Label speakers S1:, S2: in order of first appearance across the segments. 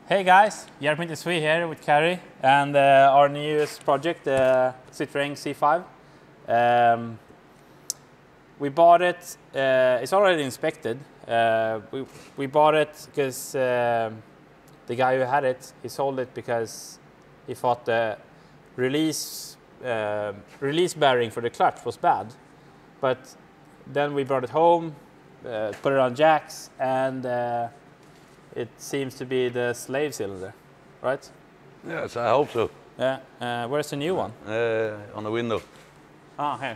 S1: Hey guys, Järpinti Sui here with Kari and our newest project, Citroën C5. We bought it, it's already inspected. We bought it because the guy who had it, he sold it because he thought the release bearing for the clutch was bad. But then we brought it home, put it on jacks, and it seems to be the slave cylinder, right?
S2: Yes, I hope so.
S1: Yeah. Where's the new one?
S2: On the window.
S1: Ah, here.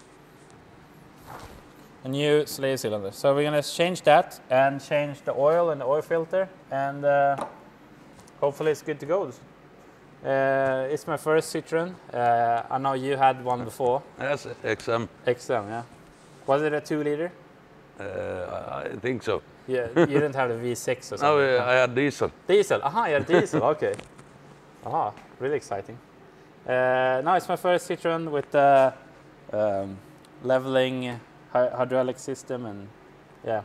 S1: A new slave cylinder. So we're gonna change that and change the oil and the oil filter, and hopefully it's good to go. It's my first Citroën. I know you had one before.
S2: Yes, XM.
S1: XM, yeah. Was it a 2-liter?
S2: I think so.
S1: Yeah, you didn't have the V6 or something?
S2: No, I had diesel.
S1: Diesel? Aha, you had diesel, okay. Aha, really exciting. Now it's my first Citroën with the leveling hydraulic system, and yeah.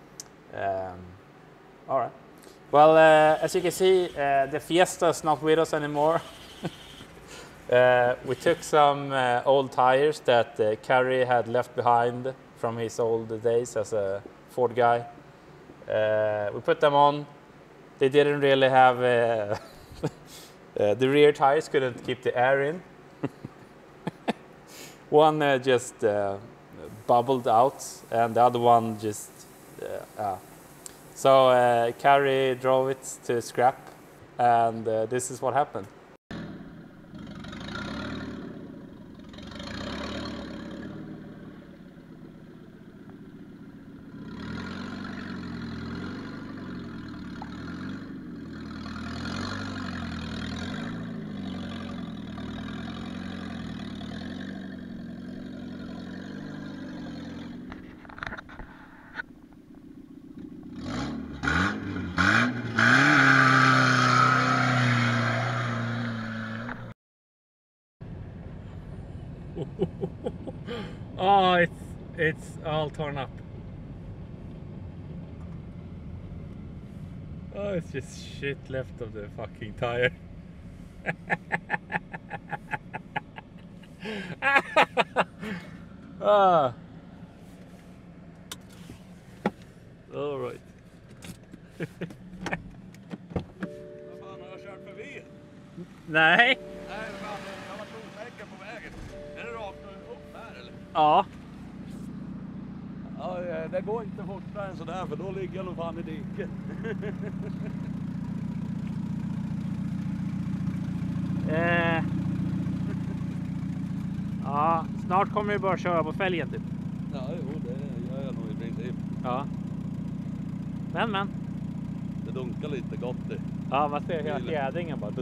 S1: All right. Well, as you can see, the Fiesta's not with us anymore. We took some old tires that Kari had left behind from his old days as a Ford guy. We put them on. They didn't really have the rear tires couldn't keep the air in. One just bubbled out, and the other one just so Kari drove it to scrap, and this is what happened. Oh, it's all torn up. Oh, it's just shit left of the fucking tire. Ah. All right.
S2: Vad fan, har jag kört förbi?
S1: Nej.
S2: Nej, jag var osäker på vägen. Är det rakt upp här eller?
S1: Ja.
S2: Ja, det går inte fortare än sådär, för då ligger jag nog fan i diket.
S1: Ja, snart kommer vi bara köra på fälgen typ.
S2: Ja, jo, det gör jag nog i princip.
S1: Ja. Men.
S2: Det dunkar lite gott det.
S1: Ja, man ser hela fjädringen bara.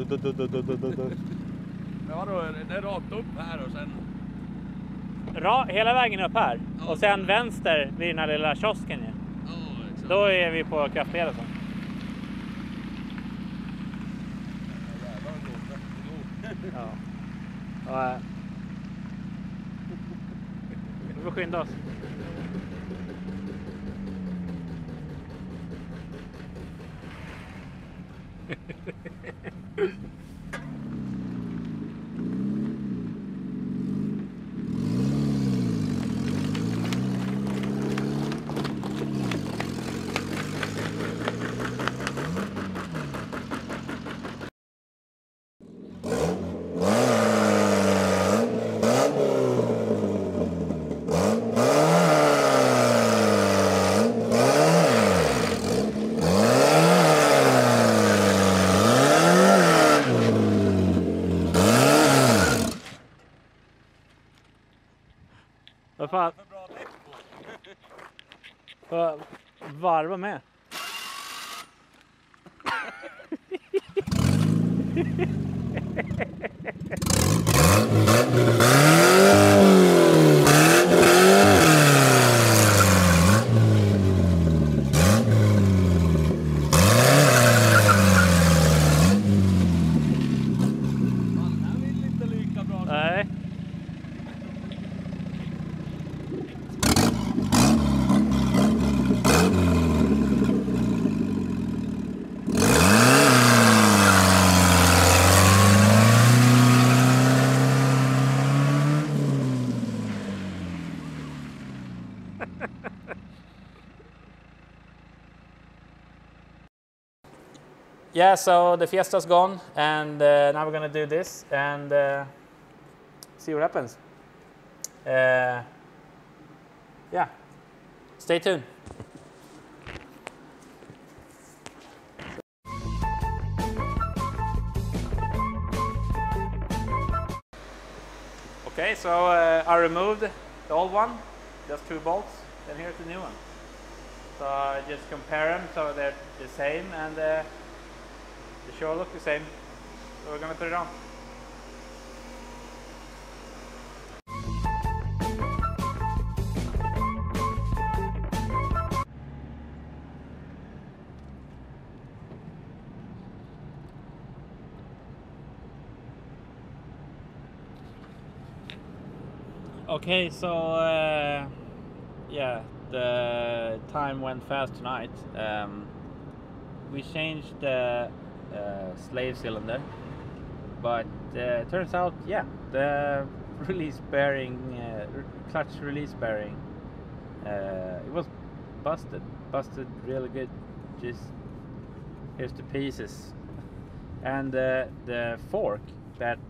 S2: Ja, då är det rakt upp här och sen...
S1: Hela vägen upp här.
S2: Ja.
S1: Och sen vänster vid den här lilla kiosken. Ja.
S2: Ja, exakt.
S1: Då är vi på kraftleden. Ja. Och, vi får skynda oss. Vad fan? Varva med. Nej. yeah, so the Fiesta's gone, and now we're gonna do this and see what happens. Yeah, stay tuned. Okay, so I removed the old one, just 2 bolts, and here's the new one. So I just compare them so they're the same, and they sure look the same. So we're gonna put it on. Okay, so yeah, the time went fast tonight. We changed the slave cylinder, but turns out, yeah, the release bearing, clutch release bearing, it was busted really good. Just here's the pieces, and the fork that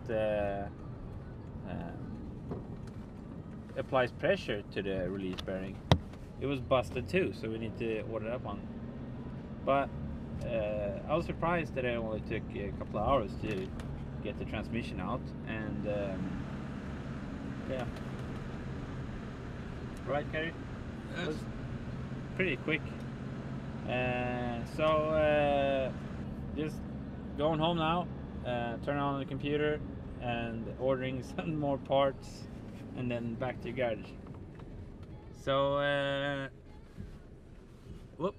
S1: applies pressure to the release bearing, it was busted too, so we need to order that one. But I was surprised that it only took a couple of hours to get the transmission out, and yeah, right, Gary?
S2: Yes.
S1: It was pretty quick. So just going home now, turn on the computer and ordering some more parts, and then back to the garage. So whoop.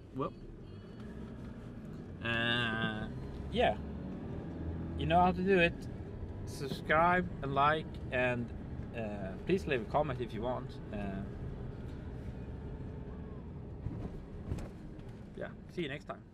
S1: Yeah, you know how to do it. Subscribe and like, and please leave a comment if you want. Yeah, see you next time.